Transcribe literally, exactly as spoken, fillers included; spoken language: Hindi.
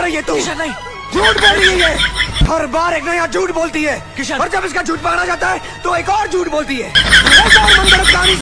रही है तू? किशन नहीं, झूठ बोल रही है ये। हर बार एक नया झूठ बोलती है किशन। और जब इसका झूठ पकड़ा जाता है तो एक और झूठ बोलती है। एक और मनगढ़ंत कहानी